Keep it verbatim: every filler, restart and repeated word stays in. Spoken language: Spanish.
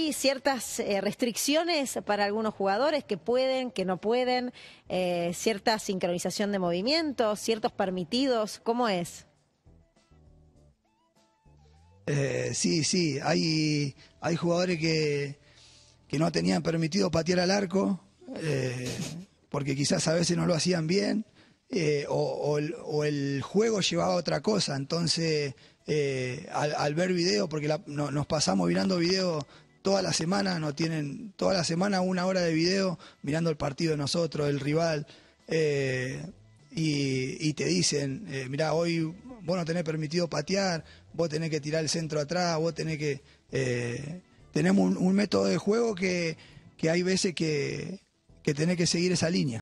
Hay ciertas eh, restricciones para algunos jugadores que pueden, que no pueden, eh, cierta sincronización de movimientos, ciertos permitidos, ¿cómo es? Eh, sí, sí, hay, hay jugadores que, que no tenían permitido patear al arco, eh, porque quizás a veces no lo hacían bien, eh, o, o, el, o el juego llevaba otra cosa. Entonces, eh, al, al ver video, porque la, no, nos pasamos mirando video toda la semana, no tienen toda la semana una hora de video mirando el partido de nosotros, el rival, eh, y, y te dicen, eh, mirá, hoy vos no tenés permitido patear, vos tenés que tirar el centro atrás, vos tenés que... Eh, tenemos un, un método de juego que, que hay veces que, que tenés que seguir esa línea.